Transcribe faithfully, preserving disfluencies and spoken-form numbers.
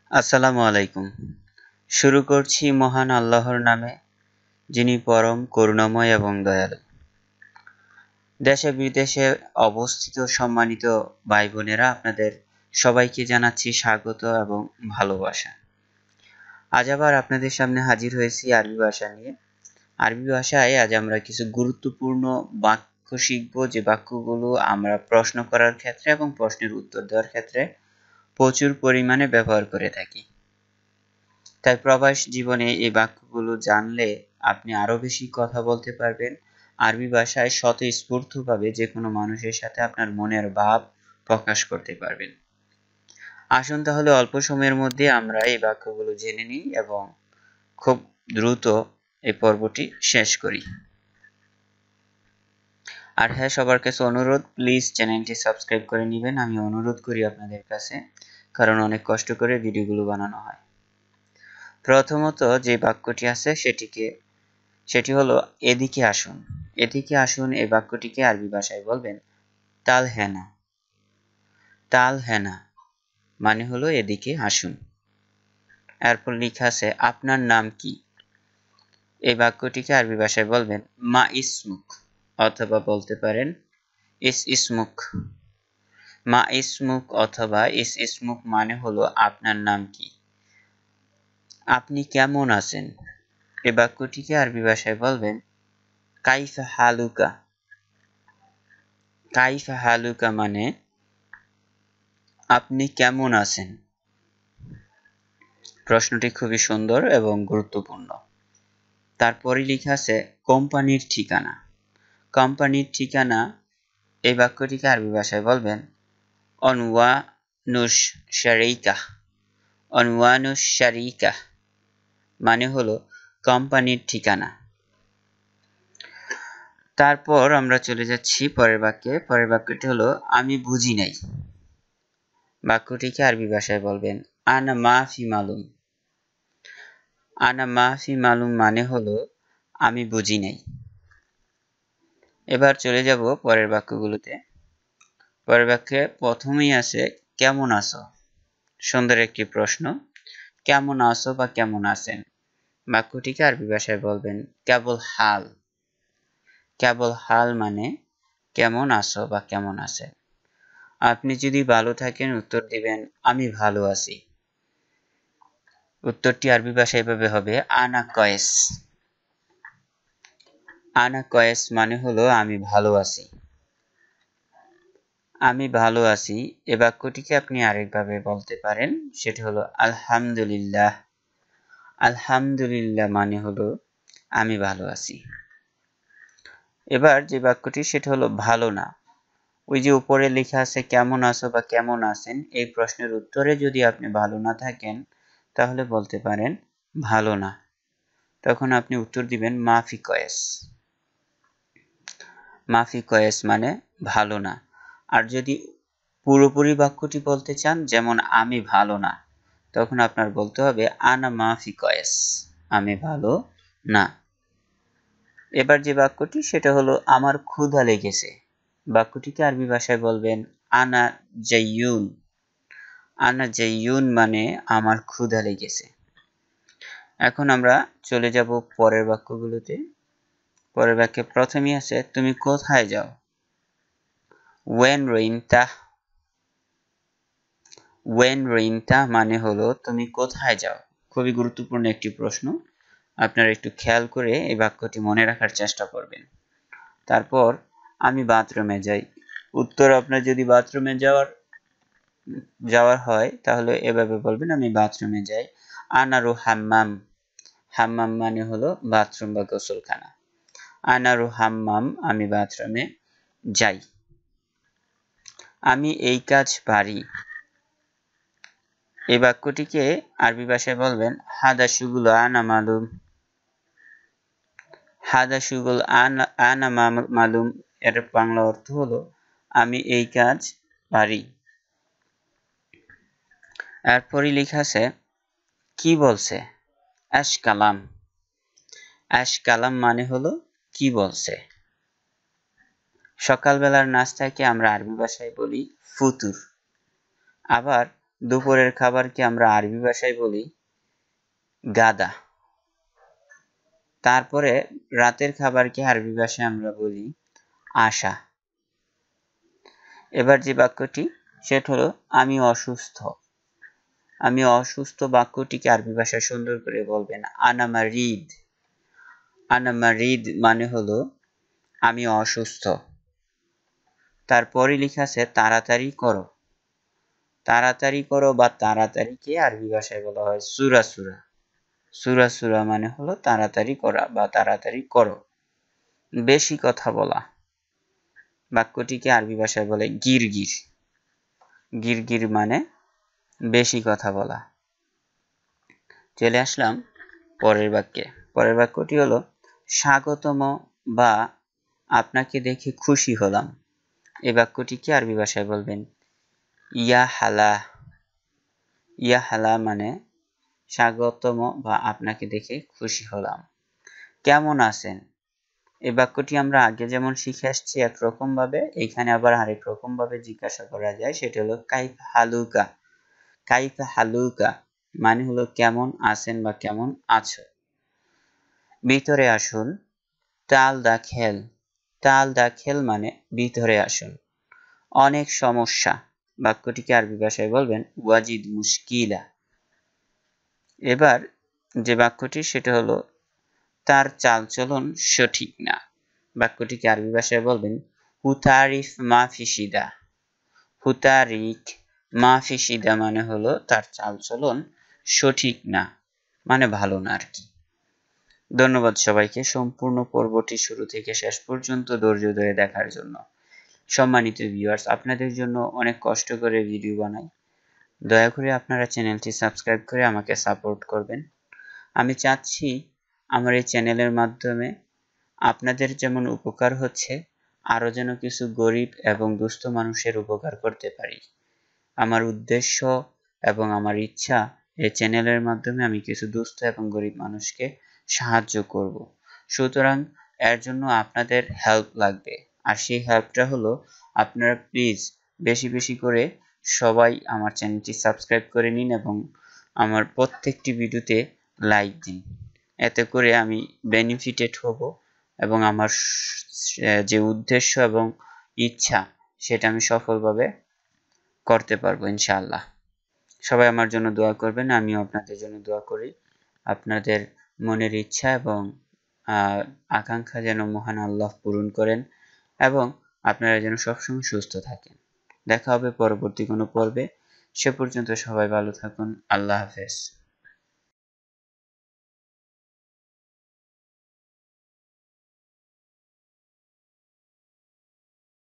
আসসালামু আলাইকুম। শুরু করছি মহান আল্লাহর নামে, যিনি পরম করুণাময় এবং দয়ালু। দেশে বিদেশে অবস্থিত সম্মানিত ভাই বোনেরা, আপনাদের সবাইকে জানাচ্ছি স্বাগত এবং ভালোবাসা। আজ আবার আপনাদের সামনে হাজির হয়েছি আরবি ভাষা নিয়ে। আরবি ভাষায় আজ আমরা কিছু গুরুত্বপূর্ণ বাক্য শিখব, যে বাক্যগুলো আমরা প্রশ্ন করার ক্ষেত্রে এবং প্রশ্নের উত্তর দেওয়ার ক্ষেত্রে প্রচুর পরিমাণে ব্যবহার করে থাকি। তাই প্রবাস জীবনে এই বাক্যগুলো জানলে আপনি আরো বেশি কথা বলতে পারবেন, আরবি ভাষায় স্বতঃস্ফূর্তভাবে যে কোনো মানুষের সাথে আপনার মনের ভাব প্রকাশ করতে পারবেন। আসুন তাহলে অল্প সময়ের মধ্যে আমরা এই বাক্যগুলো জেনে নিই এবং খুব দ্রুত এই পর্বটি শেষ করি। আর হ্যাঁ, সবার কাছে অনুরোধ, প্লিজ চ্যানেলটি সাবস্ক্রাইব করে নেবেন, আমি অনুরোধ করি আপনাদের কাছে, কারণ অনেক কষ্ট করে ভিডিওগুলো বানানো হয়। প্রথমত যে বাক্যটি আছে সেটিকে সেটি হলো এদিকে আসুন। এদিকে আসুন এই বাক্যটিকে আরবি ভাষায় বলবেন তাল হেনা। তাল হেনা মানে হলো এদিকে আসুন। এরপর লেখা আছে আপনার নাম কি। এই বাক্যটিকে আরবি ভাষায় বলবেন মা ইসমুক, অথবা বলতে পারেন ইস ইসমুক। মা ইসমুক অথবা ইস ইসমুক মানে হলো আপনার নাম কি। আপনি কেমন আছেন। এই বাক্যটিকে আরবি ভাষায় বলবেন কাইফা হালুকা। কাইফা হালুকা মানে আপনি কেমন আছেন। প্রশ্নটি খুবই সুন্দর এবং গুরুত্বপূর্ণ। তারপরে লেখা আছে কোম্পানির ঠিকানা। কোম্পানির ঠিকানা এই বাক্যটিকে আরবি ভাষায় বলবেন অনওয়ানুশ শারিকা। অনওয়ানুশ শারিকা মানে হলো কোম্পানির ঠিকানা। তারপর আমরা চলে যাচ্ছি পরের বাক্যে। পরের বাক্যটি হলো আমি বুঝি নাই। বাক্যটিকে আরবি ভাষায় বলবেন আনা মাফি মালুম। আনা মাফি মালুম মানে হলো আমি বুঝি নাই। এবার চলে যাব পরের বাক্যগুলোতে। পরের বাক্যে প্রথমেই আছে কেমন আছো। সুন্দর একটি প্রশ্ন, কেমন আছো বা কেমন আছেন। বাক্যটিকে আরবি ভাষায় বলবেন কেবল হাল। কেবল হাল মানে কেমন আছো বা কেমন আছেন। আপনি যদি ভালো থাকেন উত্তর দিবেন আমি ভালো আছি। উত্তরটি আরবি ভাষায় এভাবে হবে আনা কয়েস। আনা কয়েস মানে হলো আমি ভালো আছি। আমি ভালো আছি এ বাক্যটিকে আপনি আরেকভাবে বলতে পারেন, সেটি হলো আলহামদুলিল্লাহ। আলহামদুলিল্লাহ মানে হলো আমি ভালো আছি। এবার যে বাক্যটি সেটা হলো ভালো না। ওই যে উপরে লেখা আছে কেমন আছো বা কেমন আছেন, এই প্রশ্নের উত্তরে যদি আপনি ভালো না থাকেন তাহলে বলতে পারেন ভালো না। তখন আপনি উত্তর দিবেন মাফি কয়েস। মাফি কয়েস মানে ভালো না। আর যদি পুরোপুরি বাক্যটি বলতে চান, যেমন আমি ভালো না, তখন আপনার বলতে হবে আনা মাফি কয়েস, আমি ভালো না। এবার যে বাক্যটি সেটা হলো আমার ক্ষুধা লেগেছে। বাক্যটিকে আরবি ভাষায় বলবেন আনা জাইয়ুন। আনা জাইয়ুন মানে আমার ক্ষুধা লেগেছে। এখন আমরা চলে যাব পরের বাক্যগুলোতে। পরের বাক্যে প্রথমেই আছে তুমি কোথায় যাও। ওয়েন রেইনতা। ওয়েন রেইনতা মানে হলো তুমি কোথায় যাও। খুবই গুরুত্বপূর্ণ একটি প্রশ্ন, আপনারা একটু খেয়াল করে এই বাক্যটি মনে রাখার চেষ্টা করবেন। তারপর আমি বাথরুমে যাই। উত্তর আপনার যদি বাথরুমে যাওয়ার যাওয়ার হয় তাহলে এভাবে বলবেন আমি বাথরুমে যাই। আনারু হাম্মাম। হাম্মাম মানে হলো বাথরুম বা গোসলখানা। আনারু হাম্মাম আমি বাথরুমে যাই। আমি এই কাজ পারি। এই বাক্যটিকে আরবি ভাষায় বলবেন হাদা শুগুল আনা মালুম। হাদা শুগুল আনা আনা মালুম এর বাংলা অর্থ হলো আমি এই কাজ পারি। এরপরই লেখা আছে কি বলছে। আশ কালাম। আশ কালাম মানে হলো কি বলছে। সকালবেলার নাস্তাকে আমরা আরবি ভাষায় বলি ফুতুর। আবার দুপুরের খাবারকে আমরা আরবি ভাষায় বলি গাদা। তারপরে রাতের খাবারকে আরবি ভাষায় আমরা বলি আশা। এবার যে বাক্যটি সেটা হলো আমি অসুস্থ। আমি অসুস্থ বাক্যটিকে আরবি ভাষায় সুন্দর করে বলবেন আনা মারিদ। আনা মারিদ মানে হলো আমি অসুস্থ। তারপরে লেখা আছে তাড়াতাড়ি করো। তাড়াতাড়ি করো বা তাড়াতাড়িকে আরবি ভাষায় বলা হয় সুরা সুরা। সুরা সুরা মানে হলো তাড়াতাড়ি করা বা তাড়াতাড়ি করো। বেশি কথা বলা বাক্যটিকে আরবি ভাষায় বলে গিরগির। গিরগির মানে বেশি কথা বলা। চলে আসলাম পরের বাক্যে। পরের বাক্যটি হলো স্বাগতম বা আপনাকে দেখে খুশি হলাম। এই বাক্যটিকে আরবি ভাষায় বলবেন ইয়া হালা। ইয়া হালা মানে স্বাগতম বা আপনাকে দেখে খুশি হলাম। কেমন আছেন? এই বাক্যটি আমরা আগে যেমন শিখে আসছি একরকম ভাবে, এখানে আবার আরেক রকম ভাবে জিজ্ঞাসা করা যায়, সেটা হলো কাইফ হালুকা। কাইফ হালুকা মানে হলো কেমন আছেন বা কেমন আছো। ভিতরে আসুন। তাল দা খেল। তাল দা খেল মানে ভিতরে আসুন। অনেক সমস্যা বাক্যটিকে আরবি ভাষায় বলবেন ওয়াজিদ মুশকিলা। এবার যে বাক্যটি সেটা হলো তার চালচলন সঠিক না। বাক্যটিকে আরবি ভাষায় বলবেন হুতারিফ মাফিসিদা। হুতারিক মাফিসিদা মানে হলো তার চালচলন সঠিক না, মানে ভালো না আর কি। ধন্যবাদ সবাইকে সম্পূর্ণ পর্বটি শুরু থেকে শেষ পর্যন্ত ধৈর্য ধরে দেখার জন্য। সম্মানিত ভিউয়ার্স, আপনাদের জন্য অনেক কষ্ট করে ভিডিও বানাই। দয়া করে আপনারা চ্যানেলটি সাবস্ক্রাইব করে আমাকে সাপোর্ট করবেন। আমি চাচ্ছি আমার এই চ্যানেলের মাধ্যমে আপনাদের যেমন উপকার হচ্ছে, আরও যেন কিছু গরিব এবং দুস্থ মানুষের উপকার করতে পারি। আমার উদ্দেশ্য এবং আমার ইচ্ছা এই চ্যানেলের মাধ্যমে আমি কিছু দুস্থ এবং গরিব মানুষকে সাহায্য করব। সুতরাং এর জন্য আপনাদের হেল্প লাগবে, আর সেই হেল্পটা হলো আপনারা প্লিজ বেশি বেশি করে সবাই আমার চ্যানেলটি সাবস্ক্রাইব করে নিন এবং আমার প্রত্যেকটি ভিডিওতে লাইক দিন। এতে করে আমি বেনিফিটেড হব এবং আমার যে উদ্দেশ্য এবং ইচ্ছা সেটা আমি সফলভাবে করতে পারবো ইনশাআল্লাহ। সবাই আমার জন্য দোয়া করবেন, আমিও আপনাদের জন্য দোয়া করি। আপনাদের মনের ইচ্ছা এবং আকাঙ্ক্ষা যেন মহান আল্লাহ পূরণ করেন এবং আপনারা যেন সবসময় সুস্থ থাকেন। দেখা হবে পরবর্তী কোনো পর্বে। সে পর্যন্ত সবাই ভালো থাকুন। আল্লাহ হাফেজ।